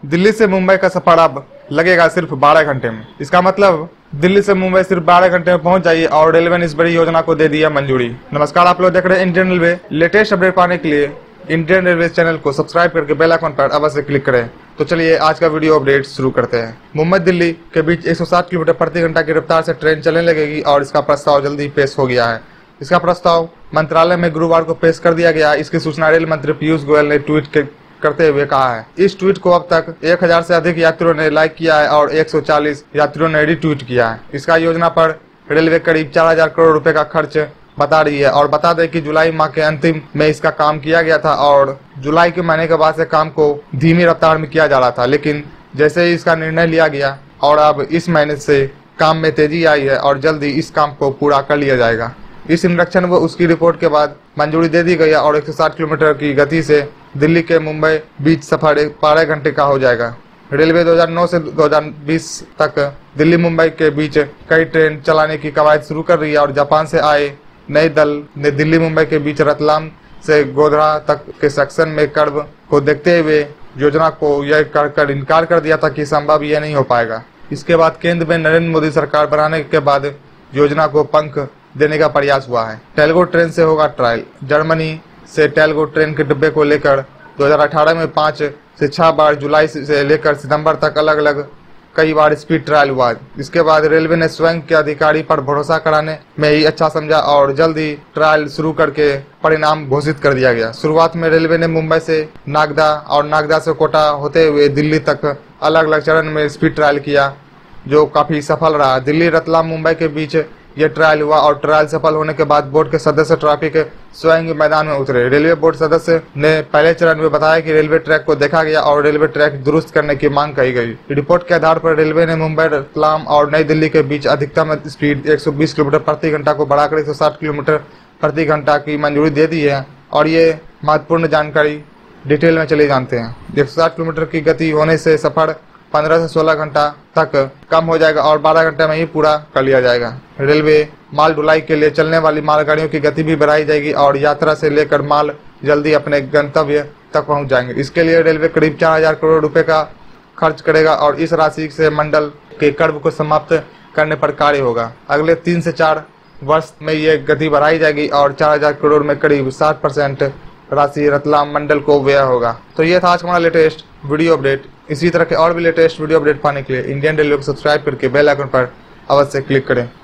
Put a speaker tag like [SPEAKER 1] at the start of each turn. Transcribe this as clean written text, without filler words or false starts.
[SPEAKER 1] दिल्ली से मुंबई का सफर अब लगेगा सिर्फ 12 घंटे में। इसका मतलब दिल्ली से मुंबई सिर्फ 12 घंटे में पहुंच जाइए और रेलवे ने इस बड़ी योजना को दे दिया मंजूरी। नमस्कार, आप लोग देख रहे हैं इंडियन रेलवे। लेटेस्ट अपडेट पाने के लिए इंडियन रेलवे चैनल को सब्सक्राइब करके बेल आइकन पर अवश्य क्लिक करें। तो चलिए आज का वीडियो अपडेट शुरू करते हैं। मुंबई दिल्ली के बीच 160 किलोमीटर प्रति घंटा की रफ्तार से ट्रेन चलने लगेगी और इसका प्रस्ताव जल्दी पेश हो गया है। इसका प्रस्ताव मंत्रालय में गुरुवार को पेश कर दिया गया। इसकी सूचना रेल मंत्री पीयूष गोयल ने ट्वीट करते हुए कहा है। इस ट्वीट को अब तक 1000 से अधिक यात्रियों ने लाइक किया है और 140 यात्रियों ने रीट्वीट किया है। इसका योजना पर रेलवे करीब 4000 करोड़ रुपए का खर्च बता रही है। और बता दें कि जुलाई माह के अंतिम में इसका काम किया गया था और जुलाई के महीने के बाद से काम को धीमी रफ्तार में किया जा रहा था, लेकिन जैसे ही इसका निर्णय लिया गया और अब इस महीने से काम में तेजी आई है और जल्दी इस काम को पूरा कर लिया जाएगा। इस निरीक्षण व उसकी रिपोर्ट के बाद मंजूरी दे दी गई और 160 किलोमीटर की गति से दिल्ली के मुंबई बीच सफर 12 घंटे का हो जाएगा। रेलवे 2009 से 2020 तक दिल्ली मुंबई के बीच कई ट्रेन चलाने की कवायद शुरू कर रही है और जापान से आए नए दल ने दिल्ली मुंबई के बीच रतलाम से गोधरा तक के सेक्शन में कर्व को देखते हुए योजना को यह कर इनकार कर दिया था कि संभव यह नहीं हो पाएगा। इसके बाद केंद्र में नरेंद्र मोदी सरकार बनाने के बाद योजना को पंख देने का प्रयास हुआ है। टेलगो ट्रेन से होगा ट्रायल। जर्मनी से टेलगो ट्रेन के डिब्बे को लेकर 2018 में 5 से 6 बार, जुलाई से लेकर सितंबर तक अलग अलग कई बार स्पीड ट्रायल हुआ। इसके बाद रेलवे ने स्वयं के अधिकारी पर भरोसा कराने में ही अच्छा समझा और जल्द ही ट्रायल शुरू करके परिणाम घोषित कर दिया गया। शुरुआत में रेलवे ने मुंबई से नागदा और नागदा से कोटा होते हुए दिल्ली तक अलग अलग चरण में स्पीड ट्रायल किया, जो काफी सफल रहा। दिल्ली रतलाम मुंबई के बीच यह ट्रायल हुआ और ट्रायल सफल होने के बाद बोर्ड के सदस्य ट्रैफिक स्वयं मैदान में उतरे। रेलवे बोर्ड सदस्य ने पहले चरण में बताया कि रेलवे ट्रैक को देखा गया और रेलवे ट्रैक दुरुस्त करने की मांग कही गई। रिपोर्ट के आधार पर रेलवे ने मुंबई, रतलाम और नई दिल्ली के बीच अधिकतम स्पीड 120 किलोमीटर प्रति घंटा को बढ़ाकर 160 किलोमीटर प्रति घंटा की मंजूरी दे दी है। और ये महत्वपूर्ण जानकारी डिटेल में चले जानते हैं। 160 किलोमीटर की गति होने से सफर 15 से 16 घंटा तक कम हो जाएगा और 12 घंटे में ही पूरा कर लिया जाएगा। रेलवे माल ढुलाई के लिए चलने वाली मालगाड़ियों की गति भी बढ़ाई जाएगी और यात्रा से लेकर माल जल्दी अपने गंतव्य तक पहुंच जाएंगे। इसके लिए रेलवे करीब 4000 करोड़ रुपए का खर्च करेगा और इस राशि से मंडल के कर्व को समाप्त करने पर कार्य होगा। अगले 3 से 4 वर्ष में ये गति बढ़ाई जाएगी और 4000 करोड़ में करीब 60% राशि रतलाम मंडल को व्यय होगा। तो ये था आज हमारा लेटेस्ट वीडियो अपडेट। इसी तरह के और भी लेटेस्ट वीडियो अपडेट पाने के लिए इंडियन रेलवे को सब्सक्राइब करके बेल आइकन पर अवश्य क्लिक करें।